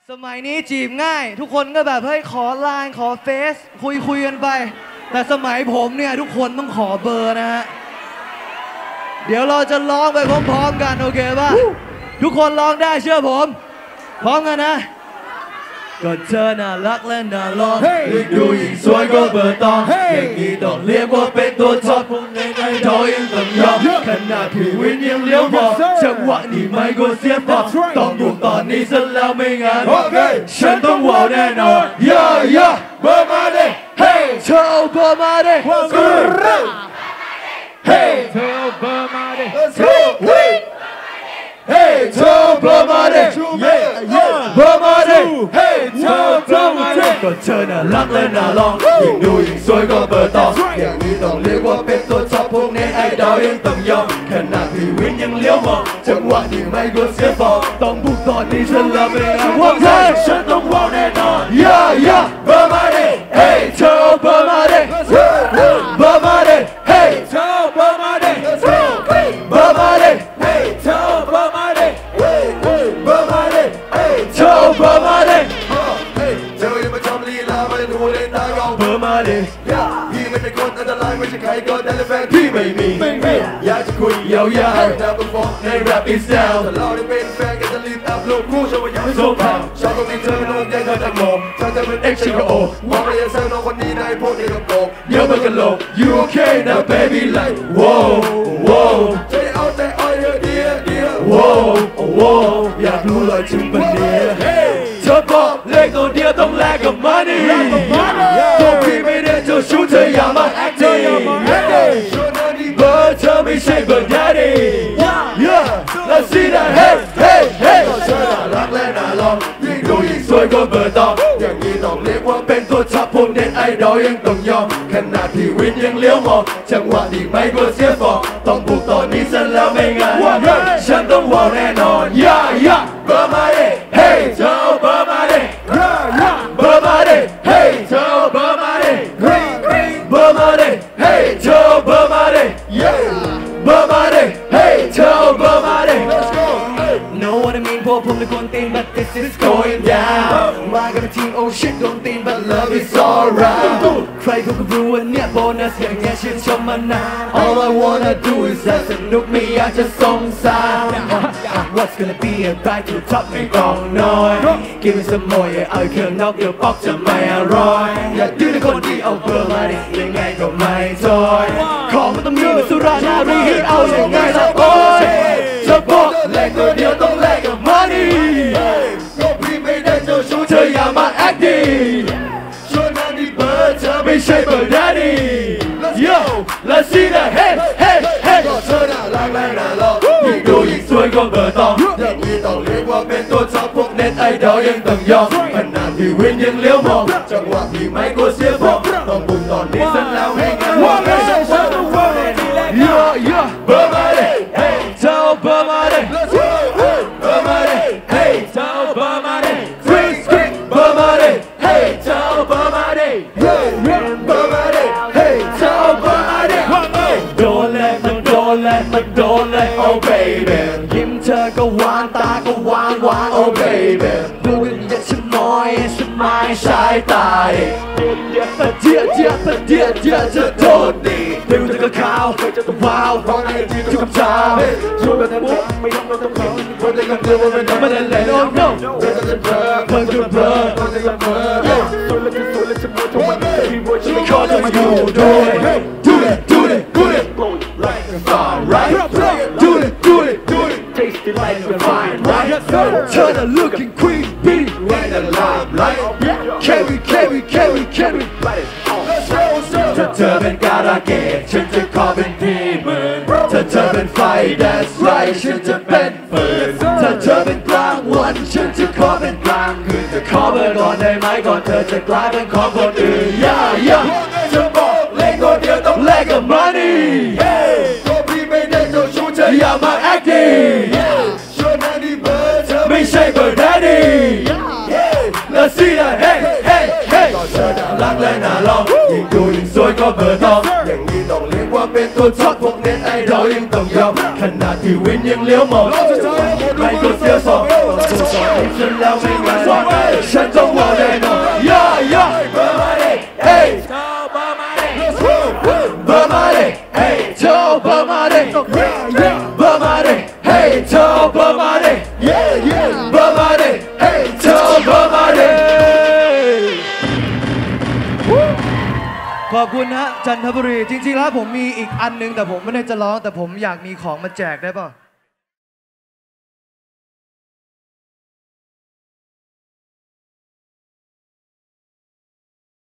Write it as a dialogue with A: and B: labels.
A: สมัยนี้จีบง่ายทุกคนก็แบบเฮ้ยขอไลน์ขอเฟซคุยกันไปแต่สมัยผมเนี่ยทุกคนต้องขอเบอร์นะฮะเดี๋ยวเราจะร้องไปพร้อมๆกันโอเคป่ะทุกคนร้องได้เชื่อผมพร้อมกันนะก็เธอน่ารักและน่าลองยิ่งดูยิ่งสวยก็เบอร์ตองอย่างนี้ต้องเรียกว่าเป็นตัวท็อปพวกในดอยังต้องยอมขนาดพี่วินยังเลี้ยวมองจังหวะนี้ไม่ก็เสียฟอร์มต้องบุกตอนนี้ซะแล้วไม่งั้นฉันต้องว้าวแน่นอนย่าเบอร์มาดิเฮ้เธอเอาเบอร์มาดิเฮ้เธอเอาเบอร์มาดิHey, tell Burmadi, Burmadi, hey, tell Burmadi ก็เธอน่ารักและน่าลองยิ่งดูยิ่งสวยก็เบอร์ต่ออย่างนี้ต้องเรียกว่าเป็นตัวท็อปพวกในไอดอลยังต้องยอมขนาดพี่วินยังเลี้ยวมองจังหวะที่ไม่กลัวเสียฟอร์มต้องบุกตอนนี้ฉันละไม่อาว่าใช่ฉันต้องว้าวแน่นอน Yeah, Burmadi, hey, tell Burmadi, Burmadi, hey, tell Burmadi, Burmadi, hey, tell Burmadi, Burmadi, hey, tell Burmadi, hey, เธออย่ามาทำลีลาไม่ดูเล่นตายอง Burmadi พี่ไม่ใช่คนอันตรายไม่ใช่ใครก็ได้และแฟนพี่ไม่มีอยากจะคุยยาวๆแต่เป็นฟองในแรปอีสแซวถ้าเราได้เป็นแฟนกันจะรีบอัพโหลดคู่ชอบว่าอยากให้โซฟาชอบตรงนี้เธอเป็นลูกใหญ่เธอจะงงเธอจะเป็น X ชิคาโอหวังว่าจะแซวน้องคนนี้ได้พวกนี้ก็โกงเดี๋ยวมันกันโลก You okay now baby like Whoa ใจเอาใจอ่อยเดีย Whoa อยากรู้เลยถึงปัญญาเธอบอกเลขตัวเดียวต้องแลกกับ money ตัวพี่ไม่ได้เจ้าชู้เธออย่ามา acting ช่วงนั้นที่เบอร์เธอไม่ใช่เบอร์ daddy Let's see that hey ก็เธอน่ารักและน่าลองยิ่งดูยิ่งสวยก็เบอร์ต่ออย่างนี้ต้องเรียกว่าเป็นตัวท็อปพวกเน็ตไอดอลยังต้องยอมขนาดพี่วินยังเลี้ยวมองจังหวะที่ไม่กลัวเสียฟอร์มต้องบุกตอนนี้ซะแล้วไม่งั้นฉันต้องว้าวแน่นอน Yeah เบอร์มาดิ Hey เธอเอาเบอร์มาดิเบอร์มาดิ Hey เธอเอาเบอร์มาดิเบอร์มาดิ Hey เธอเอาเบอร์มาดิเบอร์มาดิ Hey เธอเอาเบอร์มาดิ Know what I mean พวกผมเป็นคนตีน but this is going down มากันเป็นทีม oh shit โดนตีน but love is alright ใครเขาก็รู้ว่าเนี่ยโบนัสอย่างเงี้ยชื่นชมมานาน All I wanna do is สนุกไม่อยากจะสงสาร What's gonna be a ride to the top ไม่ต้องน้อย Give me some more อย่าเอาเครื่องนอกเดี๋ยวป๊อกจะไม่อร่อยอยากดื้อในคนที่เอาเบอร์มาดิยังไงก็ไม่ถอยของมันต้องมีเหมือนสุรานารีให้เอาอย่างไงล่ะโอ้ยจะบอกแลกตัวเดียวต้องแลกกับ money ก็พี่ไม่ได้เจ้าชู้เธออย่ามา acting ช่วงนั้นที่เบอร์เธอไม่ใช่เบอร์ daddy Yo let's see that hey ก็เธอน่ารักและน่าลองยิ่งดูยิ่งสวยก็เบอร์ต่ออย่างนี้ต้องเรียกว่าเป็นตัวท็อปพวกเน็ตไอดอลยังต้องยอมขนาดพี่วินยังเลี้ยวมองจังหวะพี่ไม่กลัวเสียฟอร์มต้องบุกตอนนี้ซะแล้วให้งานว่าไม่ใช่ฉันต้องเบอร์เบอร์มาดิ Hey เธอเอาเบอร์มาดิเบอร์มาดิ Hey เธอเอาเบอร์มาดิเบอร์มาดิ Hey เธอเอาเบอร์มาดิเบอร์มาดิ Hey เธอเอาเบอร์มาดิโดนเลยมันโดนเลย Oh baby ยิ้มเธอก็หวานตาก็หวาน Oh baby ดูกันอย่าชะมอยสายตาเดียจะโดนดีดูเธอก็ขาวจะว้าวเพราะในที่ทุกคำถามช่วยกันทำมุกไม่ต้องเขาเพราะในคำเตือนว่ามันไม่ได้เลย No เธอจะเพิ่มเพ้อสวยแล้วจะมัวทำไมพี่ว่าฉันไม่ขอจะมาอยู่ด้วย Do it like a fire right Do it taste it like a fire right เธอน่ะ looking creepy when the limelight carry ถ้าเธอเป็นการาเกตฉันจะขอเป็นพี่หมื่นถ้าเธอเป็นไฟ that's right ฉันจะเป็นฟืนถ้าเธอเป็นกลางวันฉันจะขอเป็นกลางคืนจะขอเบอร์ก่อนได้ไหมก่อนเธอจะกลายเป็นของคนอื่นจะบอกเลขตัวเดียวต้องแลกกับ money ตัวพี่ไม่ได้เจ้าชู้เธออย่ามา acting ช่วงนั้นที่เบอร์เธอไม่ใช่เบอร์ daddy Let's see that hey ก็เธอน่ารักและน่าลองยิ่งดูยิ่งสวยก็เบอร์ต่ออย่างนี้ต้องเรียกว่าเป็นตัวท็อปพวกเน็ตไอดอลยังต้องยอมขนาดที่วินยังเลี้ยวมองไม่กดเสียสองฉันแล้วไม่ง่ายฉันต้องว่าแน่นอนย่าย่าเบอร์มาดิเฮ้ยเบอร์มาดิเบอร์มาดิเฮ้ยเจ้าเบอร์มาดิเบอร์มาดิเฮ้ยเจ้าเบอร์มาดิเบอร์มาดิเฮ้ยเจ้าเบอร์มาดิ
B: ขอบคุณนะจันทบุรีจริงๆแล้วผมมีอีกอันนึงแต่ผมไม่ได้จะร้องแต่ผมอยากมีของมาแจกได้ป่ะ